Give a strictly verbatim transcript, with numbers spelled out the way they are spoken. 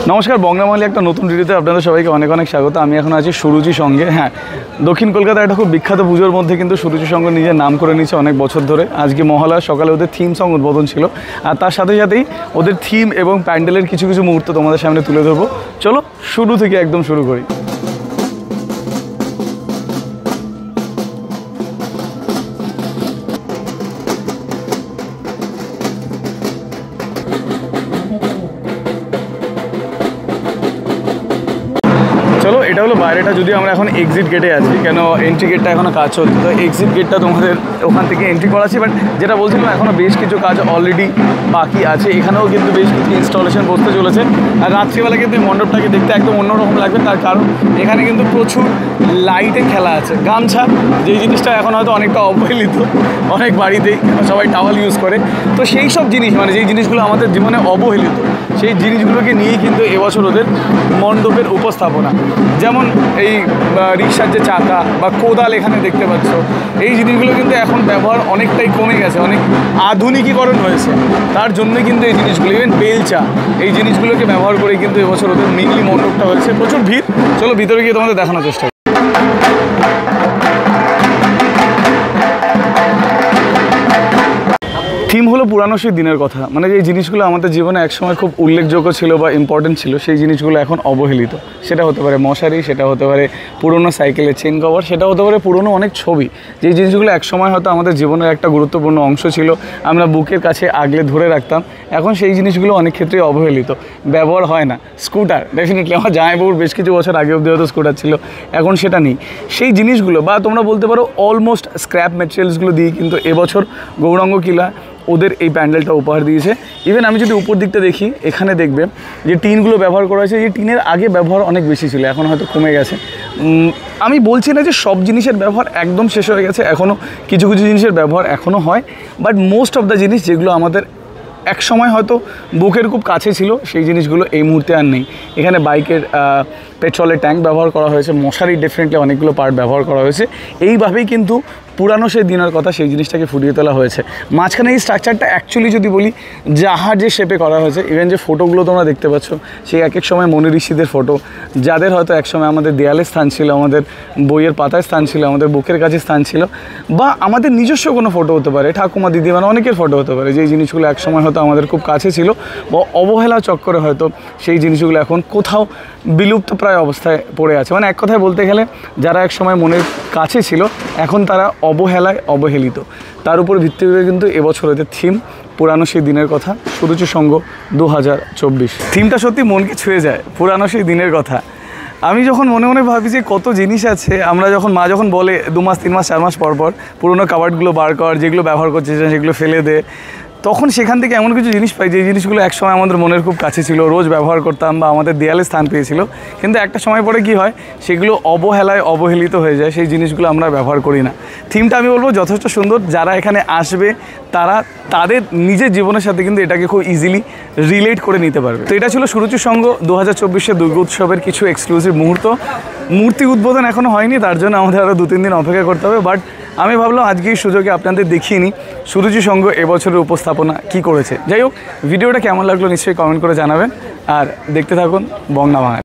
নমস্কার, বংলামালী একটা নতুন ভিডিওতে আপনাদের সবাইকে অনেক অনেক স্বাগত। আমি এখন আছি সুরুচি সঙ্গে। হ্যাঁ, দক্ষিণ কলকাতায় একটা খুব বিখ্যাত পুজোর মধ্যে কিন্তু সুরুচি সঙ্গ নিজের নাম করে নিয়েছে অনেক বছর ধরে। আজকে মহালয়ার সকালে ওদের থিম সং উদ্বোধন ছিল, আর তার সাথে সাথেই ওদের থিম এবং প্যান্ডেলের কিছু কিছু মুহূর্ত তোমাদের সামনে তুলে ধরবো। চলো শুরু থেকে একদম শুরু করি। চলো, এটা হলো বাইরেটা। যদি আমরা এখন এক্সিট গেটে আছি, কেন এন্ট্রি গেটটা এখনও কাজ চলছে, তো এক্সিট গেটটা তোমাদের ওখান থেকে এন্ট্রি করাচ্ছি। বাট যেটা বলছিলাম, এখনও বেশ কিছু কাজ অলরেডি বাকি আছে। এখানেও কিন্তু বেশ কিছু ইনস্টলেশন বসতে চলেছে। আর রাত্রিবেলা কিন্তু এই মণ্ডপটাকে দেখতে একদম অন্যরকম লাগবে, তার কারণ এখানে কিন্তু প্রচুর লাইটে খেলা আছে। গামছা, যেই জিনিসটা এখন হয়তো অনেকটা অবহেলিত অনেক বাড়িতেই, সবাই টাওয়াল ইউজ করে। তো সেই সব জিনিস, মানে যেই জিনিসগুলো আমাদের জীবনে অবহেলিত, সেই জিনিসগুলোকে নিয়েই কিন্তু এবছর ওদের মণ্ডপের উপস্থাপনা। যেমন এই রিক্সার যে চাকা বা কোদাল এখানে দেখতে পাচ্ছ, এই জিনিসগুলো কিন্তু এখন ব্যবহার অনেকটাই কমে গেছে, অনেক আধুনিকীকরণ হয়েছে। তার জন্যই কিন্তু এই জিনিসগুলো, ইভেন বেলচা, এই জিনিসগুলোকে ব্যবহার করে কিন্তু এবছর ওদের মেনলি মণ্ডপটা হয়েছে। প্রচুর ভিড়। চলো ভিতরে গিয়ে তোমাদের দেখানোর চেষ্টা করি। থিম হলো পুরানো সেই দিনের কথা, মানে যে জিনিসগুলো আমাদের জীবনে একসময় খুব উল্লেখযোগ্য ছিল বা ইম্পর্টেন্ট ছিল, সেই জিনিসগুলো এখন অবহেলিত। সেটা হতে পারে মশারি, সেটা হতে পারে পুরনো সাইকেলের চেন কভার, সেটা হতে পারে পুরনো অনেক ছবি। যেই জিনিসগুলো একসময় হয়তো আমাদের জীবনের একটা গুরুত্বপূর্ণ অংশ ছিল, আমরা বুকের কাছে আগলে ধরে রাখতাম। এখন সেই জিনিসগুলো অনেক ক্ষেত্রেই অবহেলিত, ব্যবহার হয় না। স্কুটার, ডেফিনেটলি আমার জামাইবাবুর বেশ কিছু বছর আগে অব্দি হয়তো স্কুটার ছিল, এখন সেটা নেই। সেই জিনিসগুলো, বা তোমরা বলতে পারো অলমোস্ট স্ক্র্যাপ ম্যাটেরিয়ালসগুলো দিয়ে কিন্তু এবছর গৌরাঙ্গ কিলা ওদের এই প্যান্ডেলটা উপহার দিয়েছে। ইভেন আমি যদি উপর দিকটা দেখি, এখানে দেখবে যে টিনগুলো ব্যবহার করা হয়েছে। যে টিনের আগে ব্যবহার অনেক বেশি ছিল, এখন হয়তো কমে গেছে। আমি বলছি না যে সব জিনিসের ব্যবহার একদম শেষ হয়ে গেছে, এখনও কিছু কিছু জিনিসের ব্যবহার এখনও হয়। বাট মোস্ট অফ দ্য জিনিস যেগুলো আমাদের এক সময় হয়তো বুকের খুব কাছে ছিল, সেই জিনিসগুলো এই মুহূর্তে আর নেই। এখানে বাইকের পেট্রোলের ট্যাঙ্ক ব্যবহার করা হয়েছে, মশারি ডেফিনেটলি অনেকগুলো পার্ট ব্যবহার করা হয়েছে। এইভাবেই কিন্তু পুরানো সেই দিনের কথা, সেই জিনিসটাকে ফুটিয়ে তোলা হয়েছে। মাঝখানে এই স্ট্রাকচারটা অ্যাকচুয়ালি যদি বলি, জাহাজের শেপে করা হয়েছে। ইভেন যে ফটোগুলো তোমরা দেখতে পাচ্ছ, সেই এক এক সময় মনি ঋষিদের ফটো, যাদের হয়তো একসময় আমাদের দেয়ালে স্থান ছিল, আমাদের বইয়ের পাতায় স্থান ছিল, আমাদের বুকের কাছে স্থান ছিল, বা আমাদের নিজস্ব কোনো ফটো হতে পারে, ঠাকুমা দিদি, মানে অনেকের ফটো হতে পারে। যেই জিনিসগুলো একসময় হয়তো আমাদের খুব কাছে ছিল, বা অবহেলা চক্করে হয়তো সেই জিনিসগুলো এখন কোথাও বিলুপ্ত প্রায় অবস্থায় পড়ে আছে। মানে এক কথায় বলতে গেলে, যারা এক সময় মনের কাছে ছিল, এখন তারা অবহেলায় অবহেলিত। তার উপর ভিত্তি করে কিন্তু এবছর এদের থিম পুরানো সেই দিনের কথা, সুরুচি সঙ্গ দু হাজার চব্বিশ। থিমটা সত্যি মনকে ছুঁয়ে যায়, পুরানো সেই দিনের কথা। আমি যখন মনে মনে ভাবি যে কত জিনিস আছে, আমরা যখন মা যখন বলে দু মাস তিন মাস চার মাস পর পর পুরোনো কাবার্ডগুলো বার কর, যেগুলো ব্যবহার করছে সেগুলো ফেলে দে, তখন সেখান থেকে এমন কিছু জিনিস পাই যে জিনিসগুলো একসময় আমাদের মনের খুব কাছে ছিল, রোজ ব্যবহার করতাম বা আমাদের দেয়ালে স্থান পেয়েছিল। কিন্তু একটা সময় পরে কি হয়, সেগুলো অবহেলায় অবহেলিত হয়ে যায়, সেই জিনিসগুলো আমরা ব্যবহার করি না। থিমটা আমি বলবো যথেষ্ট সুন্দর। যারা এখানে আসবে তারা তাদের নিজের জীবনের সাথে কিন্তু এটাকে খুব ইজিলি রিলেট করে নিতে পারবে। তো এটা ছিল সুরুচি সঙ্গ দু হাজার চব্বিশের দুর্গা উৎসবের কিছু এক্সক্লুসিভ মুহূর্ত। মূর্তি উদ্বোধন এখনও হয়নি, তার জন্য আমাদের আরও দু তিন দিন অপেক্ষা করতে হবে। বাট আমি ভাবলাম আজকে এই সুযোগে আপনাদের দেখিয়ে নিই সুরুচি সঙ্গ এবছরের উপস্থাপনা কী করেছে। যাই হোক, ভিডিওটা কেমন লাগলো নিশ্চয়ই কমেন্ট করে জানাবেন, আর দেখতে থাকুন বংলা বাঙালি।